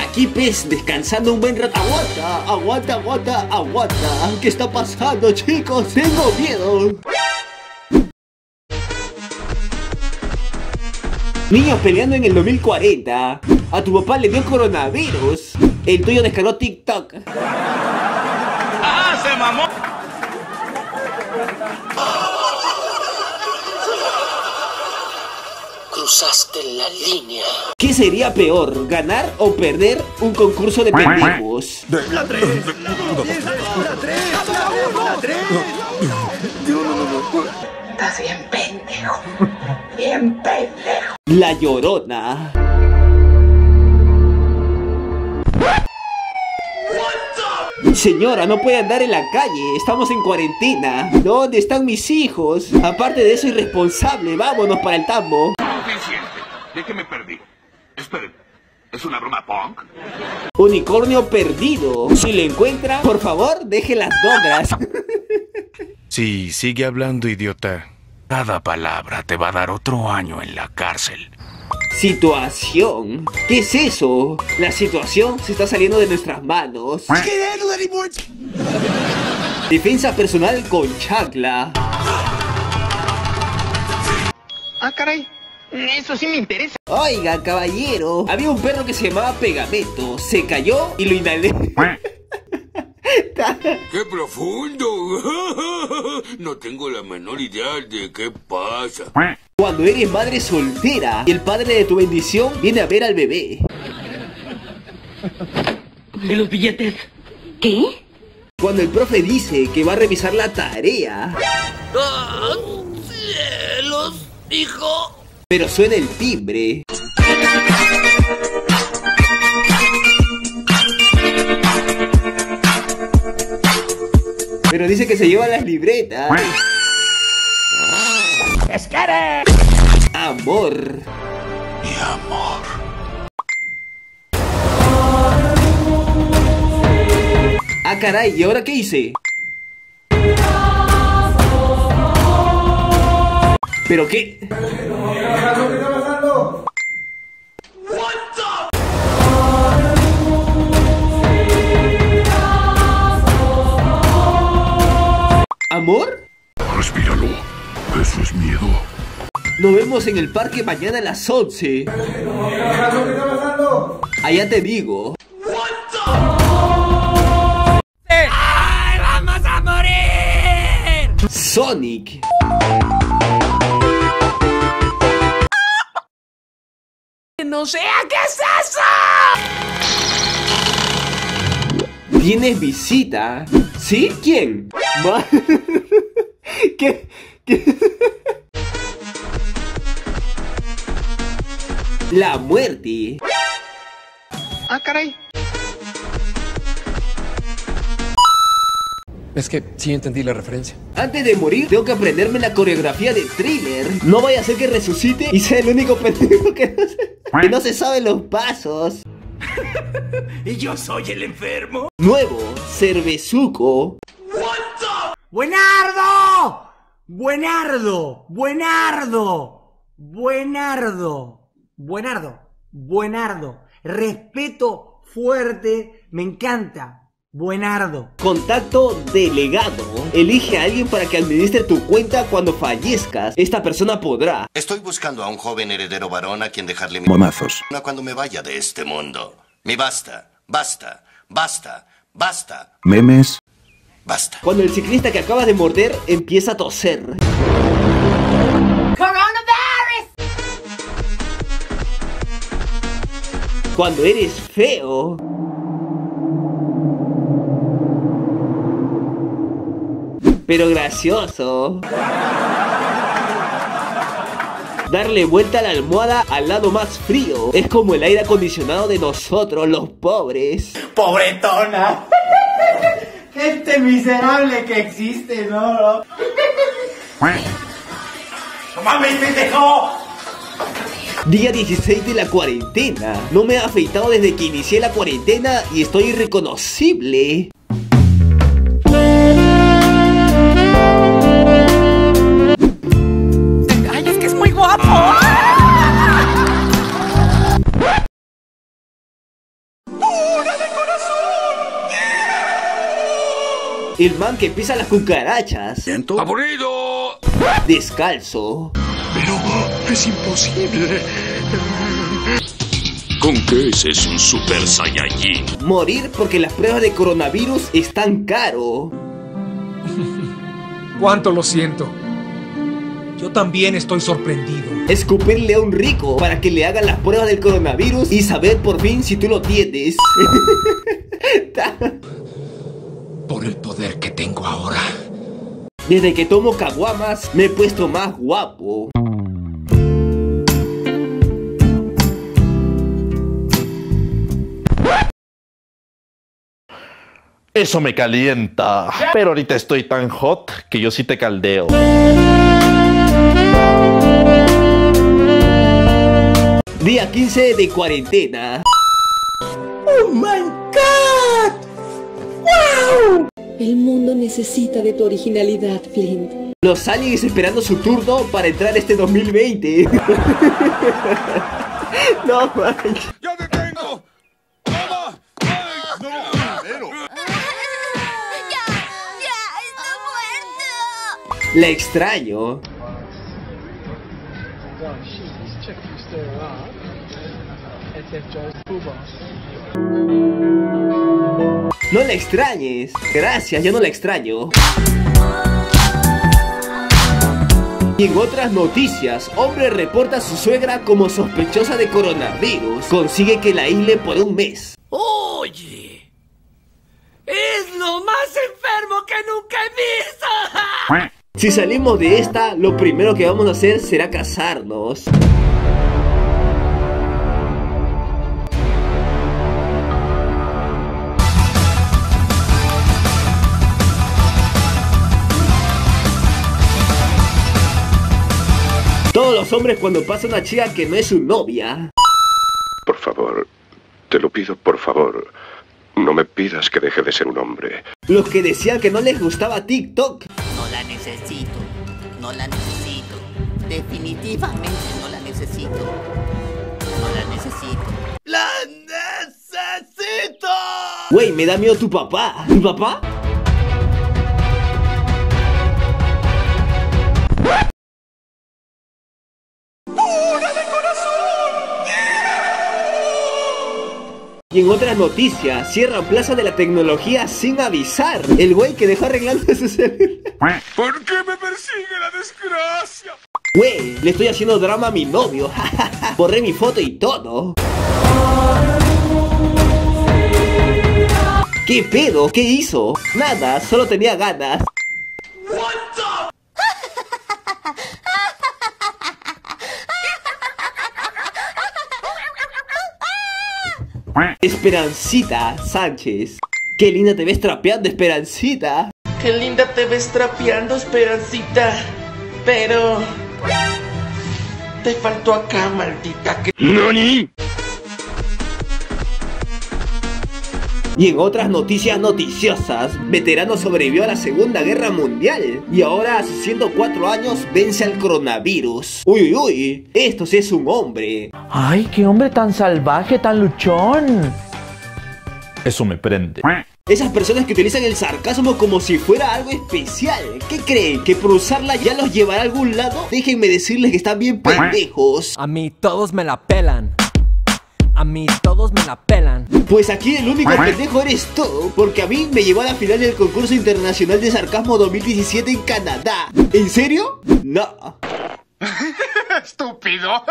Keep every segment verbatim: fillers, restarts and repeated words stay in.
Aquí pues, descansando un buen rato. Aguanta, aguanta, aguanta, aguanta. ¿Qué está pasando, chicos? Tengo miedo. Niños peleando en el dos mil cuarenta. A tu papá le dio coronavirus. El tuyo descargó TikTok. ¡Ah, se mamó! Cruzaste la línea. ¿Qué sería peor, ganar o perder un concurso de pendejos? La tres, la dos, la tres, la tres. Estás bien pendejo. Bien pendejo. La Llorona. Señora, no puede andar en la calle, estamos en cuarentena. ¿Dónde están mis hijos? Aparte de eso, irresponsable, vámonos para el tambo. Suficiente, ¿de qué me perdí? Esperen, ¿es una broma punk? Unicornio perdido. Si lo encuentra, por favor, deje las drogas. Sí, sigue hablando, idiota. Cada palabra te va a dar otro año en la cárcel. Situación. ¿Qué es eso? La situación se está saliendo de nuestras manos. Defensa personal con chancla. Ah, caray. Eso sí me interesa. Oiga, caballero. Había un perro que se llamaba Pegamento. Se cayó y lo inhalé. ¡Qué profundo! No tengo la menor idea de qué pasa. Cuando eres madre soltera y el padre de tu bendición viene a ver al bebé. ¿Y los billetes? ¿Qué? Cuando el profe dice que va a revisar la tarea. ¡Ah, cielos, hijo! Pero suena el timbre. Pero dice que se lleva las libretas. ¡Esquere! Amor. Mi amor. Ah, caray, ¿y ahora qué hice? ¿Pero qué? ¿Qué está pasando? ¿Amor? Respíralo. Eso es miedo. Nos vemos en el parque mañana a las once. ¿Qué está pasando? Allá te digo. ¡Ay, vamos a morir! Sonic. ¡No sé qué es eso! ¿Tienes visita? ¿Sí? ¿Quién? Ma- ¿Qué? ¿Qué? La muerte. Ah, caray. Es que sí entendí la referencia. Antes de morir, tengo que aprenderme la coreografía de Thriller. No vaya a ser que resucite y sea el único pendejo que no se, que no se sabe los pasos. ¿Y yo soy el enfermo? Nuevo, Cervezuco. ¡Buenardo! ¡Buenardo! ¡Buenardo! ¡Buenardo! ¡Buenardo! ¡Buenardo! Respeto fuerte, me encanta. Buenardo. Contacto delegado. Elige a alguien para que administre tu cuenta cuando fallezcas. Esta persona podrá. Estoy buscando a un joven heredero varón a quien dejarle mi Momazos. cuando me vaya de este mundo. Mi basta, basta, basta, basta, Memes. basta. Cuando el ciclista que acabas de morder empieza a toser. ¡Coronavirus! Cuando eres feo. Pero gracioso. Darle vuelta a la almohada al lado más frío. Es como el aire acondicionado de nosotros, los pobres. ¡Pobretona! Gente miserable que existe, ¿no? ¡No mames, pendejo! Día dieciséis de la cuarentena. No me he afeitado desde que inicié la cuarentena y estoy irreconocible. ¡Ay, es que es muy guapo! El man que pisa las cucarachas. ¡Aburrido! Descalzo. Pero es imposible. ¿Con qué ese es un Super Saiyajin? Morir porque las pruebas de coronavirus están caro. Cuánto lo siento. Yo también estoy sorprendido. Escupirle a un rico para que le hagan las pruebas del coronavirus y saber por fin si tú lo tienes. Por el poder que tengo ahora. Desde que tomo caguamas me he puesto más guapo. Eso me calienta. Pero ahorita estoy tan hot que yo sí te caldeo. Día quince de cuarentena. ¡Oh my God! ¡Wow! El mundo necesita de tu originalidad, Flint. Los aliens esperando su turno para entrar este dos mil veinte. No manches. ¡Ya te tengo! ¡Toma! ¡Ay, no! Pero... ¡Ya! ¡Ya! ¡Estoy muerto! La extraño. No la extrañes. Gracias, ya no la extraño. Y en otras noticias, hombre reporta a su suegra como sospechosa de coronavirus. Consigue que la aísle por un mes. Oye, es lo más enfermo que nunca he visto. Si salimos de esta, lo primero que vamos a hacer será casarnos. Todos los hombres cuando pasa una chica que no es su novia. Por favor, te lo pido por favor, no me pidas que deje de ser un hombre. Los que decían que no les gustaba TikTok. No la necesito, no la necesito, definitivamente no la necesito, no la necesito. ¡La necesito! Güey, me da miedo tu papá. ¿Tu papá? Y en otras noticias, cierran Plaza de la Tecnología sin avisar. El güey que dejó arreglando su celular. ¿Por qué me persigue la desgracia? Güey, le estoy haciendo drama a mi novio. Borré mi foto y todo. ¿Qué pedo? ¿Qué hizo? Nada, solo tenía ganas. Esperancita Sánchez. Qué linda te ves trapeando, Esperancita. Qué linda te ves trapeando, Esperancita. Pero... te faltó acá, maldita que... ¡Nani! Y en otras noticias noticiosas, veterano sobrevivió a la Segunda Guerra Mundial y ahora a sus ciento cuatro años vence al coronavirus. Uy, uy, uy, esto sí es un hombre. Ay, qué hombre tan salvaje, tan luchón. Eso me prende. Esas personas que utilizan el sarcasmo como si fuera algo especial. ¿Qué creen? ¿Que por usarla ya los llevará a algún lado? Déjenme decirles que están bien pendejos. A mí todos me la pelan. A mí todos me la pelan. Pues aquí el único pendejo eres tú, porque a mí me llevó a la final del concurso internacional de sarcasmo dos mil diecisiete en Canadá. ¿En serio? No. ¡Estúpido!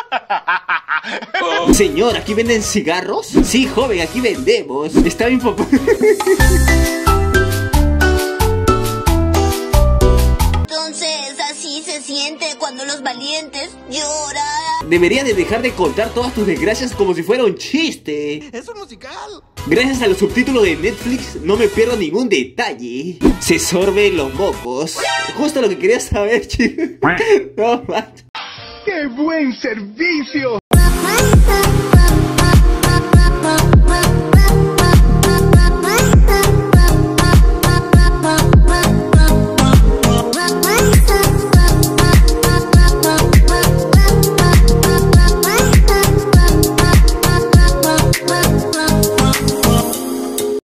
Señor, ¿aquí venden cigarros? Sí, joven, aquí vendemos. Está bien popular. Entonces, así se siente cuando los valientes lloran. Deberías de dejar de contar todas tus desgracias como si fuera un chiste. Es un musical. Gracias a los subtítulos de Netflix no me pierdo ningún detalle. Se sorben los mocos. Justo lo que quería saber, chicos. No, man. ¡Qué buen servicio!